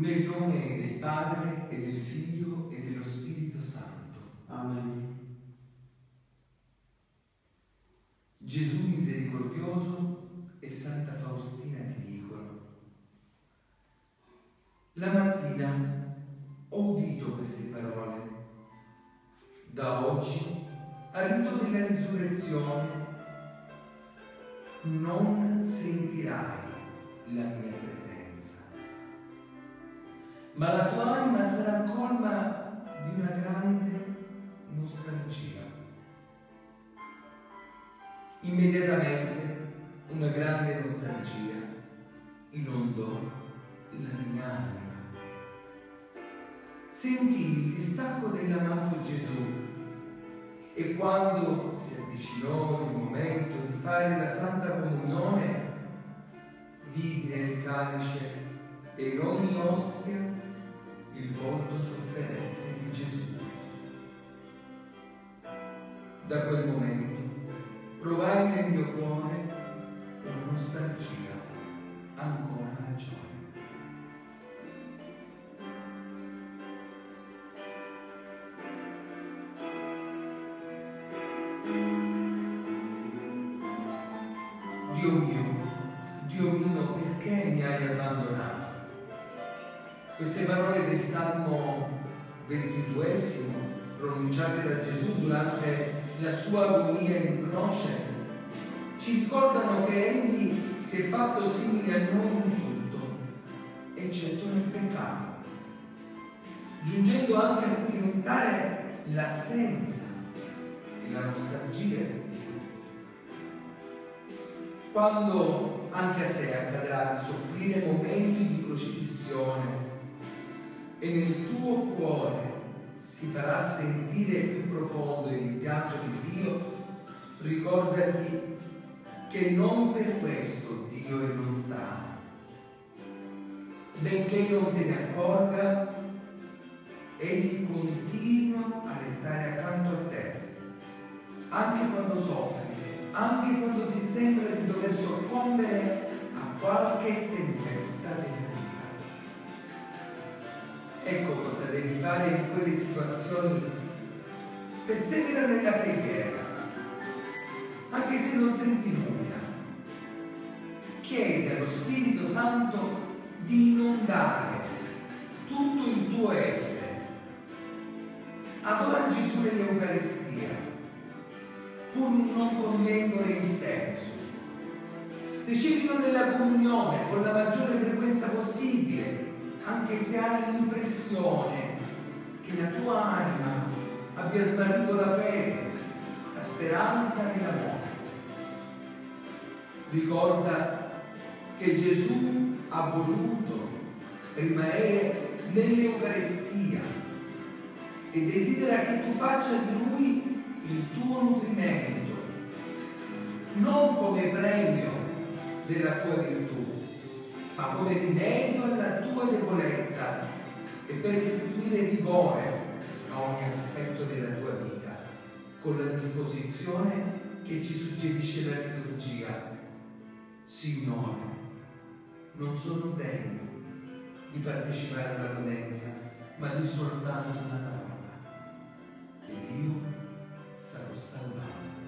Nel nome del Padre e del Figlio e dello Spirito Santo. Amen. Gesù misericordioso e Santa Faustina ti dicono: la mattina ho udito queste parole. Da oggi, al rito della risurrezione, non sentirai la mia presenza, ma la tua anima sarà colma di una grande nostalgia. Immediatamente una grande nostalgia inondò la mia anima. Sentii il distacco dell'amato Gesù e quando si avvicinò il momento di fare la Santa Comunione, vidi nel calice e in ogni ostia il volto sofferente di Gesù. Da quel momento provai nel mio cuore una nostalgia ancora maggiore. Dio mio, perché mi hai abbandonato? Queste parole del Salmo 22, pronunciate da Gesù durante la sua agonia in croce, ci ricordano che Egli si è fatto simile a noi in tutto, eccetto nel peccato, giungendo anche a sperimentare l'assenza e la nostalgia di Dio. Quando anche a te accadrà di soffrire momenti di crocifissione e nel tuo cuore si farà sentire più profondo il rimpianto di Dio, ricordati che non per questo Dio è lontano. Benché non te ne accorga, Egli continua a restare accanto a te, anche quando soffri, anche quando ti sembra di dover soccombere a qualche tempesta della vita. Ecco cosa devi fare in quelle situazioni: persevera nella preghiera, anche se non senti nulla. Chiedi allo Spirito Santo di inondare tutto il tuo essere. Adora Gesù nell'Eucaristia, pur non cogliendone il senso. Ricevilo nella comunione con la maggiore frequenza possibile, anche se hai l'impressione che la tua anima abbia smarrito la fede, la speranza e l'amore. Ricorda che Gesù ha voluto rimanere nell'Eucaristia e desidera che tu faccia di Lui il tuo nutrimento, non come premio della tua virtù, ma come rimedio alla tua debolezza e per restituire vigore a ogni aspetto della tua vita, con la disposizione che ci suggerisce la liturgia. Signore, non sono degno di partecipare alla mensa, ma di soltanto una parola, ed io sarò salvato.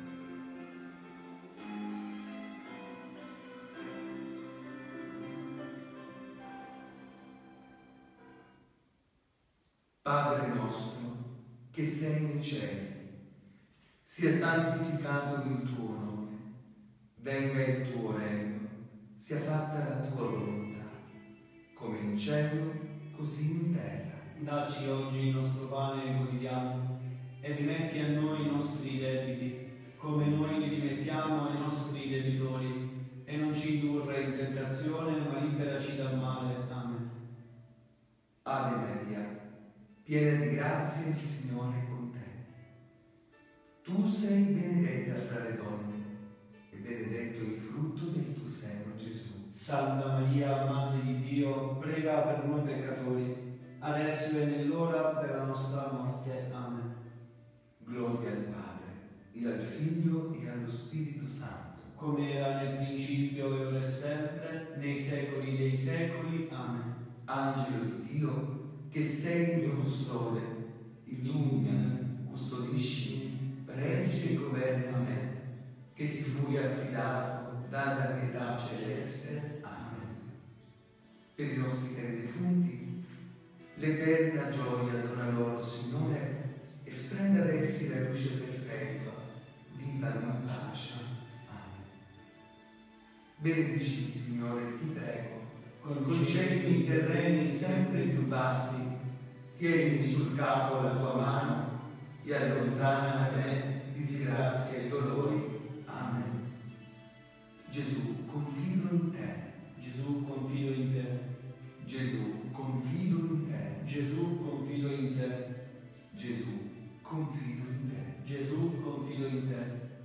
Padre nostro, che sei nei cieli, sia santificato il tuo nome, venga il tuo regno, sia fatta la tua volontà, come in cielo, così in terra. Dacci oggi il nostro pane quotidiano e rimetti a noi i nostri debiti, come noi li rimettiamo ai nostri debitori, e non ci indurre in tentazione, ma liberaci dal male. Amen. Ave Maria, piena di grazia, il Signore è con te. Tu sei benedetta fra le donne, e benedetto il frutto del tuo seno, Gesù. Santa Maria, Madre di Dio, prega per noi peccatori, adesso e nell'ora della nostra morte. Amen. Gloria al Padre, e al Figlio, e allo Spirito Santo. Come era nel principio, e ora e sempre, nei secoli dei secoli. Amen. angelo di Dio, che sei il mio custode, illuminami, custodiscimi, reggi e governa me, che ti fui affidato dalla pietà celeste. Amen. Per i nostri cari defunti, l'eterna gioia dona loro, Signore, e splenda ad essi la luce perpetua, vivano in pace. Amen. Benedicimi, Signore, ti prego, concedimi terreni sempre più bassi, tienimi sul capo la tua mano e allontana da me disgrazie e dolori. Amen. Gesù, confido in te. Gesù, confido in te. Gesù, confido in te. Gesù, confido in te. Gesù, confido in te. Gesù, confido in te.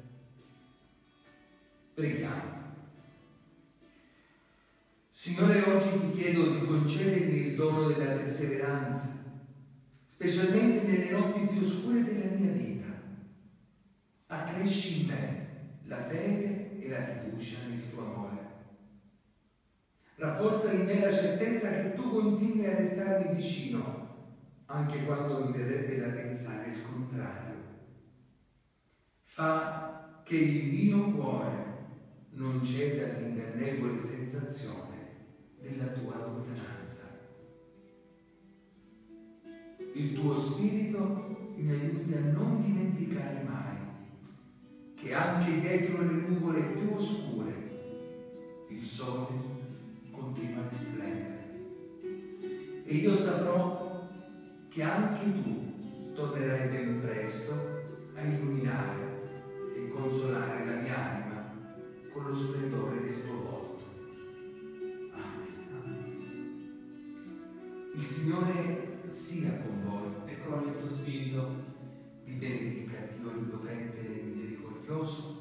Preghiamo. Signore, oggi ti chiedo di concedermi il dono della perseveranza, specialmente nelle notti più oscure della mia vita. Accresci in me la fede e la fiducia nel tuo amore. Rafforza in me la certezza che tu continui a restarmi vicino, anche quando mi verrebbe da pensare il contrario. Fa che il mio cuore non ceda all'ingannevole sensazione della tua lontananza. Il tuo spirito mi aiuti a non dimenticare mai che anche dietro le nuvole più oscure il sole continua a risplendere. E io saprò che anche tu tornerai ben presto a illuminare e consolare la mia anima con lo splendore del tuo volto. Amen. Il Signore sia con voi E con il tuo spirito. vi benedica Dio Onnipotente e Misericordioso,